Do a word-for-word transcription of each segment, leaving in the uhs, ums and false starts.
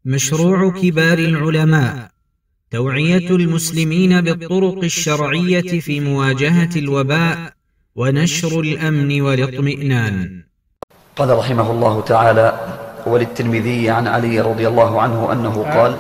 مشروع كبار العلماء توعية المسلمين بالطرق الشرعية في مواجهة الوباء ونشر الأمن والاطمئنان. قال رحمه الله تعالى: وللترمذي عن علي رضي الله عنه أنه قال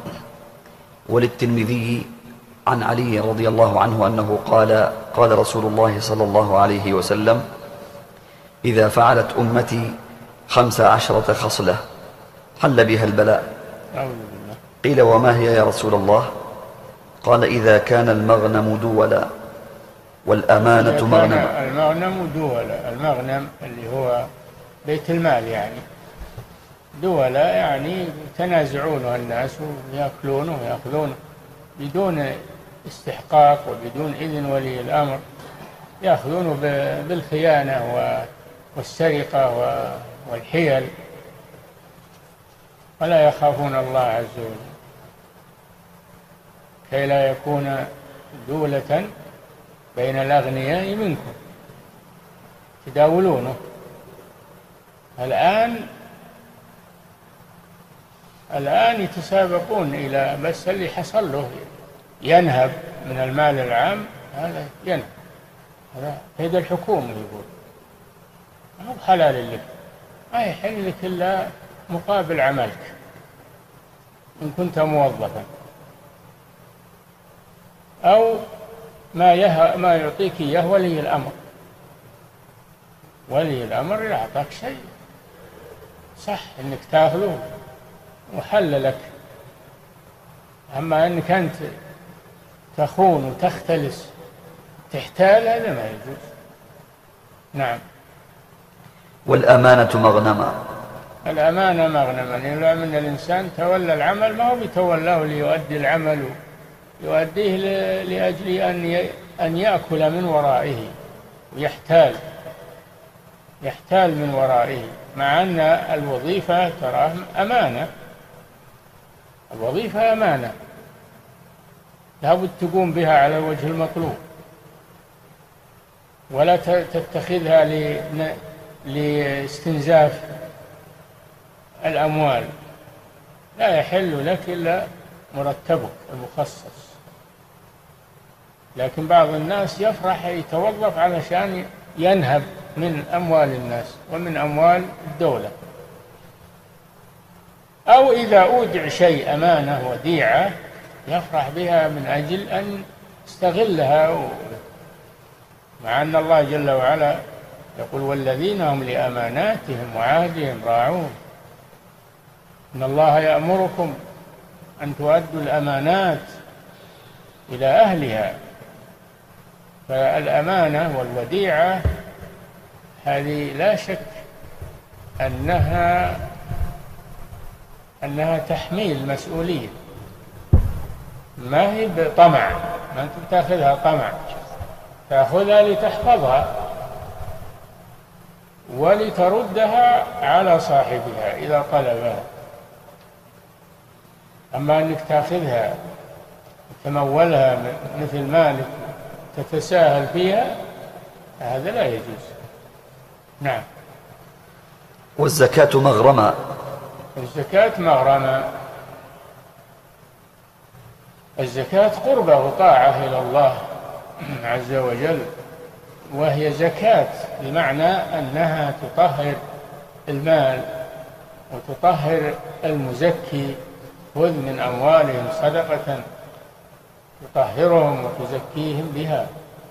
وللترمذي عن علي رضي الله عنه أنه قال قال رسول الله صلى الله عليه وسلم: إذا فعلت أمتي خمس عشرة خصلة حل بها البلاء. قيل: وما هي يا رسول الله؟ قال: إذا كان المغنم دولا والأمانة مغنما. المغنم دولا، المغنم اللي هو بيت المال، يعني دولا يعني تنازعونه الناس ويأكلونه ويأخذونه بدون استحقاق وبدون إذن ولي الأمر، يأخذونه بالخيانة والسرقة والحيل ولا يخافون الله عز وجل، كي لا يكون دولة بين الأغنياء منكم تداولونه. الآن الآن يتسابقون إلى بس اللي حصل له ينهب من المال العام، هذا ينهب، هذا هيدا الحكومة يقول ما هو حلال لك، ما يحل لك إلا مقابل عملك إن كنت موظفا، أو ما يه ما يعطيك إياه ولي الأمر. ولي الأمر إذا أعطاك شيء صح إنك تأخذه وحل لك، أما أنك أنت تخون وتختلس تحتال هذا ما يجوز. نعم. والأمانة مغنما. الأمانة مغنما، يعني من الإنسان تولى العمل ما هو بيتولاه ليؤدي العمل يؤديه لأجل أن أن يأكل من ورائه ويحتال يحتال من ورائه، مع أن الوظيفة تراه أمانة، الوظيفة أمانة لابد تقوم بها على الوجه المطلوب، ولا تتخذها لاستنزاف الأموال، لا يحل لك إلا مرتبك المخصص. لكن بعض الناس يفرح يتوظف علشان ينهب من أموال الناس ومن أموال الدولة، أو إذا أودع شيء أمانة وديعة يفرح بها من أجل أن يستغلها، مع أن الله جل وعلا يقول: والذين هم لأماناتهم وعهدهم راعون، إن الله يأمركم أن تؤدوا الأمانات إلى أهلها. فالأمانة والوديعة هذه لا شك أنها أنها تحميل مسؤولية، ما هي بطمع، ما أنت تأخذها طمع، تأخذها لتحفظها ولتردها على صاحبها إذا طلبها. أما أنك تأخذها تمولها مثل مالك تتساهل فيها هذا لا يجوز. نعم. والزكاة مغرمة. الزكاة مغرمة، الزكاة قربة وطاعة إلى الله عز وجل، وهي زكاة بمعنى أنها تطهر المال وتطهر المزكي، خذ من أموالهم صدقة تطهرهم وتزكيهم بها،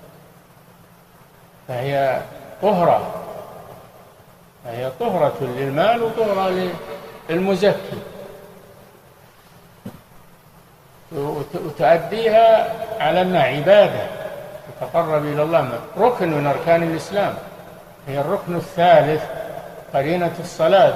فهي طهرة، فهي طهرة للمال وطهرة للمزكي، وتؤديها على أنها عبادة تتقرب إلى الله، ركن من أركان الإسلام، هي الركن الثالث قرينة الصلاة،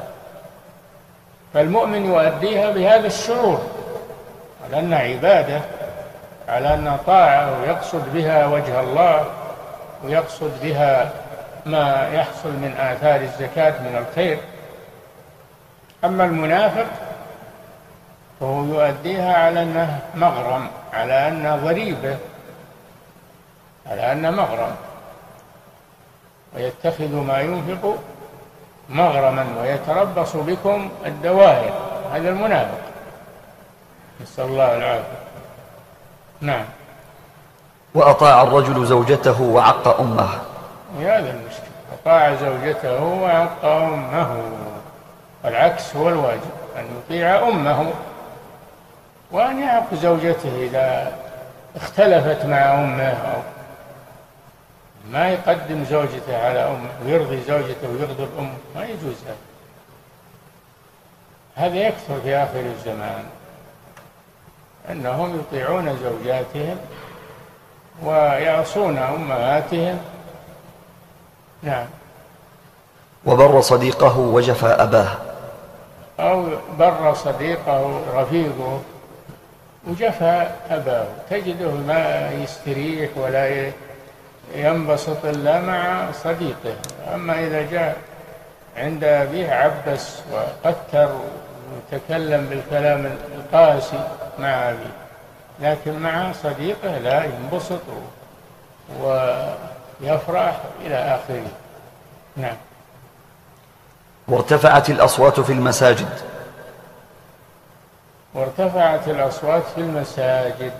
فالمؤمن يؤديها بهذا الشعور على أنها عبادة، على أنها طاعة، ويقصد بها وجه الله، ويقصد بها ما يحصل من آثار الزكاة من الخير. أما المنافق فهو يؤديها على أنه مغرم، على أنه ضريبة، على أنه مغرم، ويتخذ ما ينفق مغرما ويتربص بكم الدوائر هذا المنافق، نسأل الله العافية. نعم. وأطاع الرجل زوجته وعق أمه. هذا المشكلة، أطاع زوجته وعق أمه، والعكس هو الواجب، أن يطيع أمه وأن يعق زوجته إذا اختلفت مع أمه، أو ما يقدم زوجته على أمه ويرضي زوجته ويغضب أمه، ما يجوز هذا. هذا يكثر في آخر الزمان، أنهم يطيعون زوجاتهم ويعصون أمهاتهم. نعم. وبر صديقه وجفى أباه. أو بر صديقه رفيقه وجفى أباه، تجده ما يستريح ولا ينبسط إلا مع صديقه. أما إذا جاء عند أبيه عبس وقتر وتكلم بالكلام القاسي مع أبيه، لكن مع صديقه لا، ينبسط ويفرح إلى آخره. نعم. وارتفعت الأصوات في المساجد. وارتفعت الأصوات في المساجد.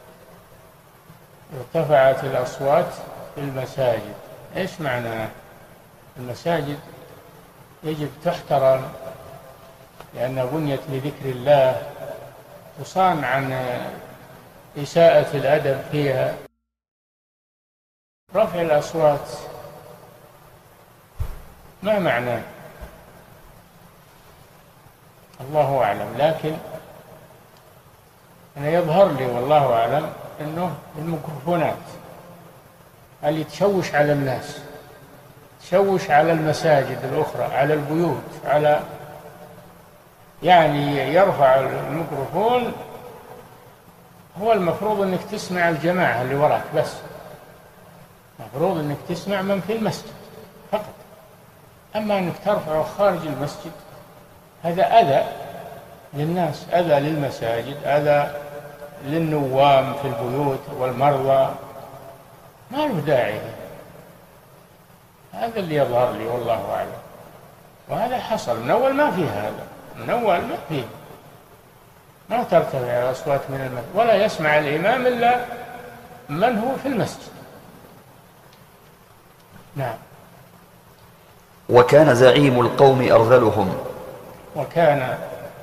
ارتفعت الأصوات في المساجد، إيش معنى؟ المساجد يجب تحترم لأنها بنيت لذكر الله، تصان عن إساءة الأدب فيها. رفع الأصوات ما معناه؟ الله أعلم، لكن أنا يظهر لي والله أعلم أنه الميكروفونات اللي تشوش على الناس، تشوش على المساجد الأخرى، على البيوت، على يعني يرفع الميكروفون. هو المفروض أنك تسمع الجماعة اللي وراك بس، المفروض أنك تسمع من في المسجد فقط. أما أنك ترفعه خارج المسجد هذا أذى للناس، أذى للمساجد، أذى للنوام في البيوت والمرضى، ما له داعي. هذا اللي يظهر لي والله أعلم، وهذا حصل من أول، ما فيه هذا من أول، ما فيه، ما ترتفع الأصوات من المسجد، ولا يسمع الإمام إلا من هو في المسجد. نعم. وكان زعيم القوم أرذلهم. وكان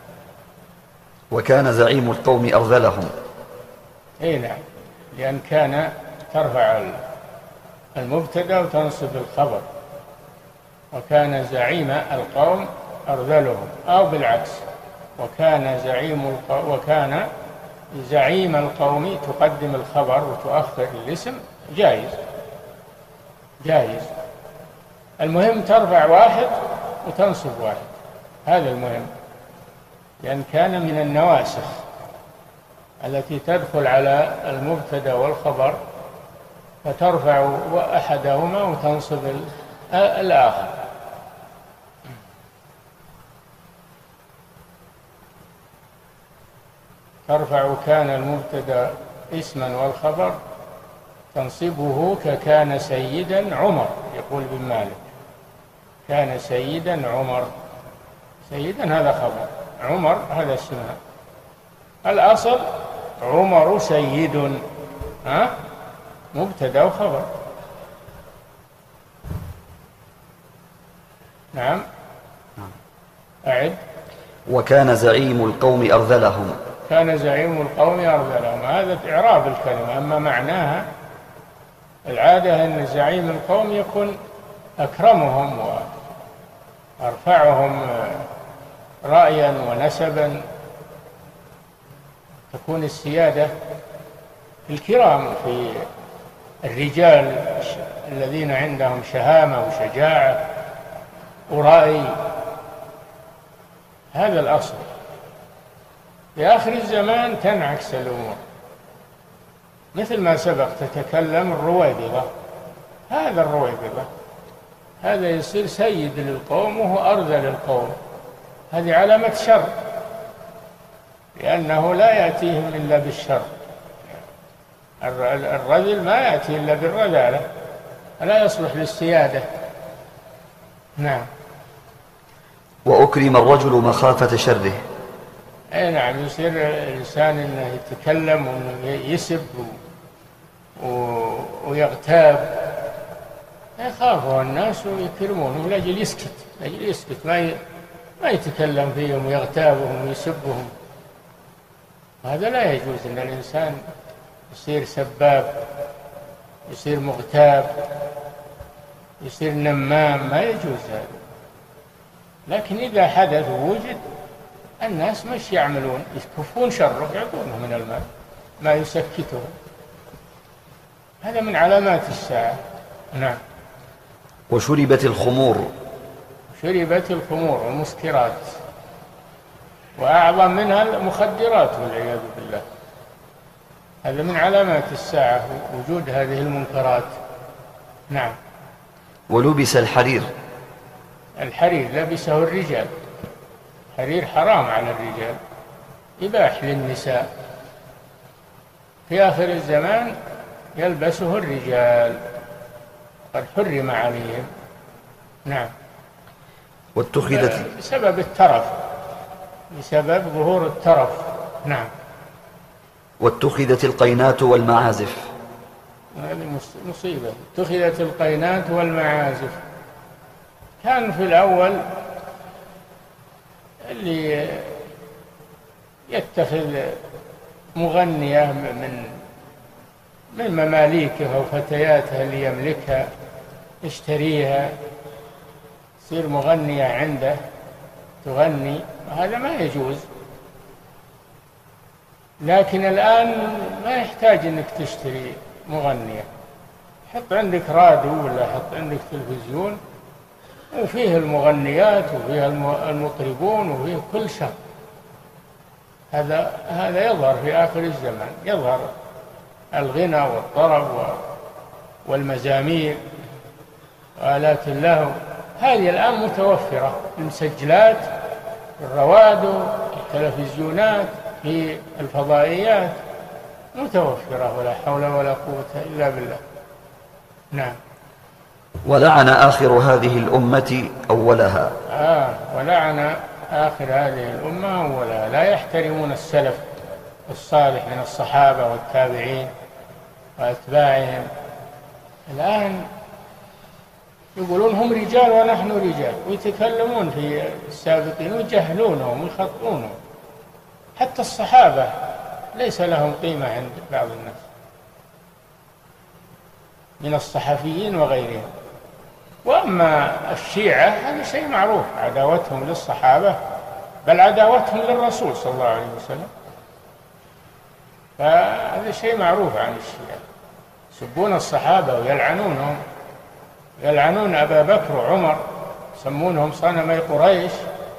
وكان زعيم القوم أرذلهم. أي نعم، لأن كان ترفع المبتدأ وتنصب الخبر. وكان زعيم القوم أرذلهم، أو بالعكس، وكان زعيم القوم وكان زعيم القوم تقدم الخبر وتؤخر الاسم، جائز جائز. المهم ترفع واحد وتنصب واحد، هذا المهم، لأن كان من النواسخ التي تدخل على المبتدأ والخبر، فترفع أحدهما وتنصب الآخر. ترفع كان المبتدأ اسما والخبر تنصبه ككان سيدا عمر، يقول ابن مالك كان سيدا عمر. سيدا هذا خبر، عمر هذا اسمها. الأصل عمر سيد، ها مبتدأ وخبر. نعم. أعد. وكان زعيم القوم أرذلهم. كان زعيم القوم أرذلهم، هذا إعراب الكلمة. أما معناها العادة أن زعيم القوم يكون أكرمهم وأرفعهم رأيا ونسبا، تكون السيادة الكرام في الرجال الذين عندهم شهامة وشجاعة ورأي. هذا الأصل. في آخر الزمان تنعكس الأمور، مثل ما سبق تتكلم الرويبضة، هذا الرويبضة هذا يصير سيد للقوم وهو أرذل القوم، هذه علامة شر، لأنه لا يأتيهم إلا بالشر. الرذل ما يأتي إلا بالرذالة، لا يصلح للسيادة. نعم. وأكرم الرجل مخافة شره. أي نعم، يصير الإنسان أنه يتكلم وأنه يسب و... ويغتاب، يخافه الناس ويكرمونه لأجل يسكت، لأجل يسكت ما ي... ما يتكلم فيهم ويغتابهم ويسبهم. هذا لا يجوز، أن الإنسان يصير سباب، يصير مغتاب، يصير نمام، ما يجوز هذا. لكن إذا حدث ووجد، الناس مش يعملون؟ يكفون شره، يعطونه من المال ما يسكته. هذا من علامات الساعة. نعم. وشربت الخمور. شربت الخمور والمسكرات، وأعظم منها المخدرات والعياذ بالله. هذا من علامات الساعة، وجود هذه المنكرات. نعم. ولبس الحرير. الحرير لبسه الرجال، حرير حرام على الرجال، يباح للنساء. في آخر الزمان يلبسه الرجال، قد حرم عليهم. نعم. واتخذت بسبب الترف، بسبب ظهور الترف. نعم. واتخذت القينات والمعازف. هذه مصيبة، اتخذت القينات والمعازف. كان في الأول اللي يتخذ مغنية من من مماليكه وفتياته اللي يملكها، يشتريها، تصير مغنية عنده تغني، هذا ما يجوز. لكن الآن ما يحتاج أنك تشتري مغنية، حط عندك راديو ولا حط عندك تلفزيون وفيه المغنيات وفيه المطربون وفيه كل شيء. هذا هذا يظهر في آخر الزمان، يظهر الغنى والطرب والمزامير وآلات اللهو. هذه الآن متوفرة، المسجلات، الروادو، التلفزيونات، في الفضائيات متوفرة، ولا حول ولا قوة إلا بالله. نعم. ولعن آخر هذه الأمة أولها. آه ولعن آخر هذه الأمة أولها. لا يحترمون السلف الصالح من الصحابة والتابعين وأتباعهم. الآن يقولون هم رجال ونحن رجال، ويتكلمون في السابقين ويجهلونهم ويخطئونهم. حتى الصحابة ليس لهم قيمة عند بعض الناس من الصحفيين وغيرهم. وأما الشيعة هذا شيء معروف، عداوتهم للصحابة، بل عداوتهم للرسول صلى الله عليه وسلم، فهذا شيء معروف عن الشيعة. يسبون الصحابة ويلعنونهم، يلعنون أبا بكر وعمر، يسمونهم صنمي قريش.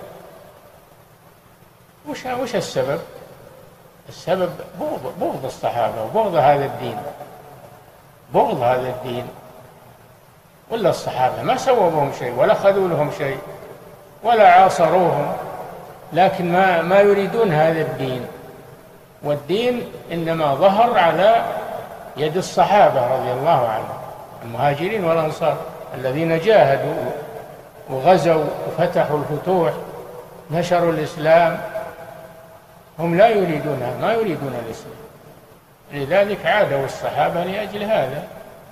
وش وش السبب؟ السبب بغض بغض الصحابة وبغض هذا الدين، بغض هذا الدين. ولا الصحابة ما سووا بهم شيء ولا خذوا لهم شيء ولا عاصروهم، لكن ما ما يريدون هذا الدين. والدين إنما ظهر على يد الصحابة رضي الله عنهم، المهاجرين والأنصار الذين جاهدوا وغزوا وفتحوا الفتوح، نشروا الإسلام. هم لا يريدونها، ما يريدون الإسلام، لذلك عادوا الصحابة لأجل هذا.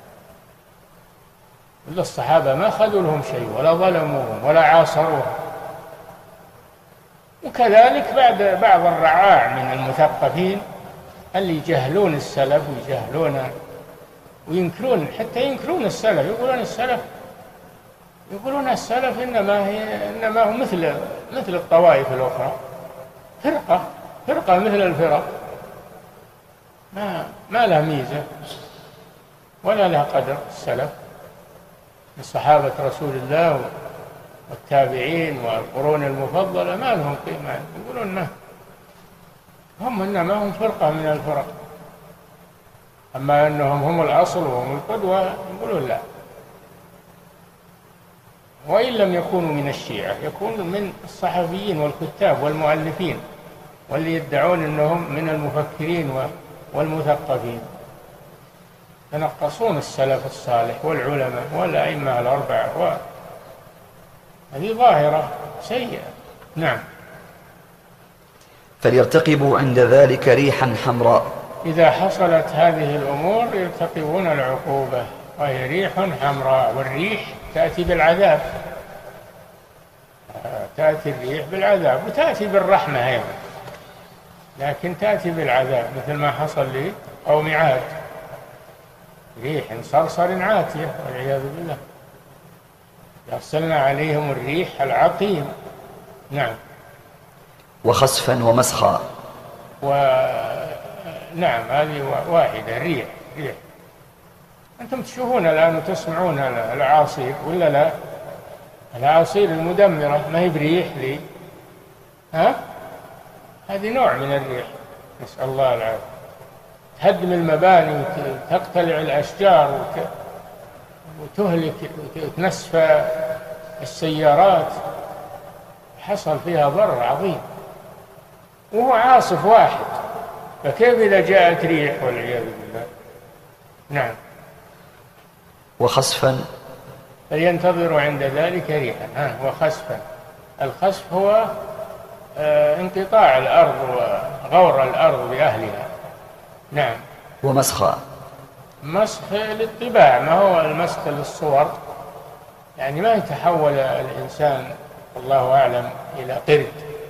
إلا الصحابة ما خذوا لهم شيء ولا ظلموهم ولا عاصروهم. وكذلك بعد بعض الرعاع من المثقفين اللي يجهلون السلف ويجهلون وينكرون، حتى ينكرون السلف، يقولون السلف يقولون السلف إنما هي إنما هو مثل مثل الطوائف الأخرى، فرقة فرقة مثل الفرق، ما ما لها ميزة ولا لها قدر. السلف من صحابة رسول الله والتابعين والقرون المفضلة ما لهم قيمة، يقولون ما هم إنما هم فرقة من الفرق، أما أنهم هم الأصل وهم القدوة يقولون لا. وإن لم يكونوا من الشيعة يكونوا من الصحفيين والكتاب والمؤلفين، واللي يدعون أنهم من المفكرين والمثقفين، ينقصون السلف الصالح والعلماء والأئمة الأربعة، هذه ظاهرة سيئة. نعم. فليرتقبوا عند ذلك ريحا حمراء. إذا حصلت هذه الأمور يرتقبون العقوبة، وهي ريح حمراء. والريح تأتي بالعذاب، تأتي الريح بالعذاب وتأتي بالرحمة أيضا، لكن تأتي بالعذاب مثل ما حصل لقوم عاد، ريح صرصر عاتية والعياذ بالله، أرسلنا عليهم الريح العقيم. نعم. وخسفا ومسخا. ونعم هذه واحدة، ريح ريح. أنتم تشوفون الآن وتسمعون الأعاصير ولا لا؟ الأعاصير المدمرة ما هي بريح لي، ها؟ هذه نوع من الريح، نسأل الله العافية. تهدم المباني وتقتلع الأشجار وتهلك وتنسف السيارات، حصل فيها ضرر عظيم، وهو عاصف واحد، فكيف إذا جاءت ريح والعياذ بالله؟ نعم. وخسفا. فلينتظروا عند ذلك ريحا. ها وخسفا، الخسف هو آه انقطاع الأرض وغور الأرض بأهلها. نعم. ومسخا. مسخ للطباع، ما هو المسخ للصور، يعني ما يتحول الإنسان والله أعلم إلى قرد،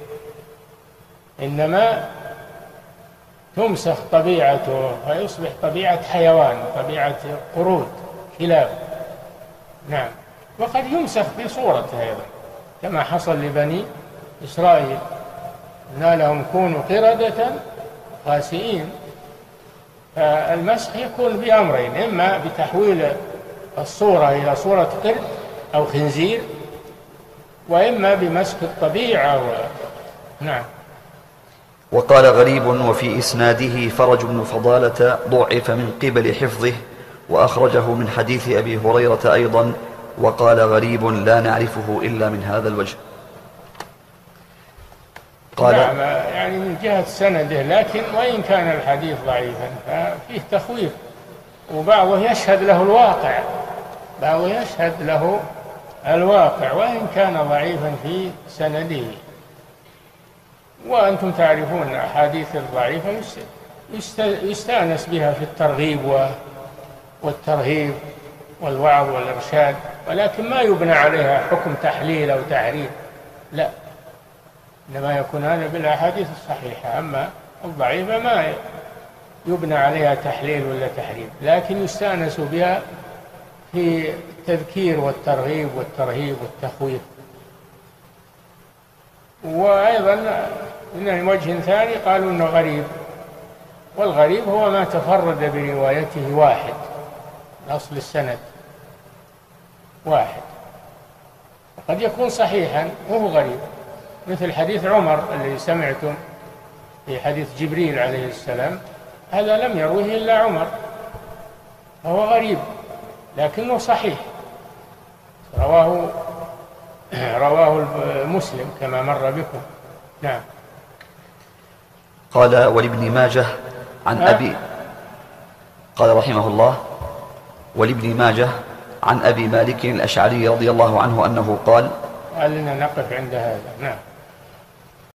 إنما تمسخ طبيعته فيصبح طبيعة حيوان، طبيعة قرود كلاب. نعم. وقد يمسخ في صورته أيضا كما حصل لبني إسرائيل، قلنا لهم كونوا قردة خاسئين. فالمسخ يكون بأمرين، إما بتحويل الصورة إلى صورة قرد أو خنزير، وإما بمسخ الطبيعة و... نعم. وقال غريب وفي إسناده فرج بن فضالة ضعف من قبل حفظه، وأخرجه من حديث أبي هريرة أيضا، وقال غريب لا نعرفه إلا من هذا الوجه. قال نعم، يعني من جهة سنده، لكن وإن كان الحديث ضعيفا ففيه تخويف، وبعضه يشهد له الواقع، بعضه يشهد له الواقع وإن كان ضعيفا في سنده. وأنتم تعرفون الأحاديث الضعيفة يستأنس بها في الترغيب والترهيب والوعظ والإرشاد، ولكن ما يبنى عليها حكم تحليل أو تحريم، لا، إنما يكون هذا بالأحاديث الصحيحة. أما الضعيفة ما يبنى عليها تحليل ولا تحريم، لكن يستأنس بها في التذكير والترغيب والترهيب والتخويف. وأيضا من وجه ثاني قالوا أنه غريب، والغريب هو ما تفرد بروايته واحد، أصل السند واحد، وقد يكون صحيحا وهو غريب، مثل حديث عمر الذي سمعتم في حديث جبريل عليه السلام، هذا لم يروه إلا عمر، فهو غريب لكنه صحيح، رواه رواه مسلم كما مر بكم. نعم. قال ولابن ماجه عن أبي قال رحمه الله ولابن ماجه عن أبي مالك الأشعري رضي الله عنه أنه قال. قال لنا نقف عند هذا. نعم.